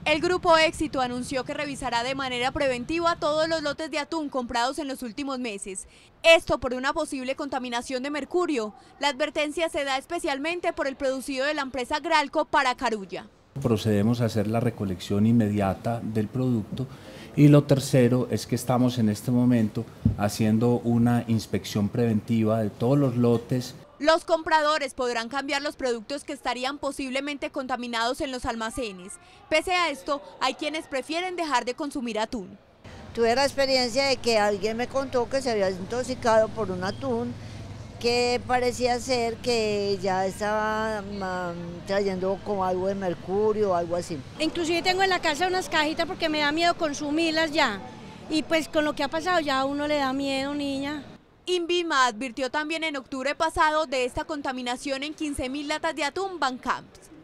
El Grupo Éxito anunció que revisará de manera preventiva todos los lotes de atún comprados en los últimos meses. Esto por una posible contaminación de mercurio. La advertencia se da especialmente por el producido de la empresa Gralco para Carulla. Procedemos a hacer la recolección inmediata del producto y lo tercero es que estamos en este momento haciendo una inspección preventiva de todos los lotes. Los compradores podrán cambiar los productos que estarían posiblemente contaminados en los almacenes. Pese a esto, hay quienes prefieren dejar de consumir atún. Tuve la experiencia de que alguien me contó que se había intoxicado por un atún que parecía ser que ya estaba trayendo como algo de mercurio o algo así. Inclusive tengo en la casa unas cajitas porque me da miedo consumirlas ya. Y pues con lo que ha pasado ya a uno le da miedo, niña. INVIMA advirtió también en octubre pasado de esta contaminación en 15.000 latas de atún Bancamps.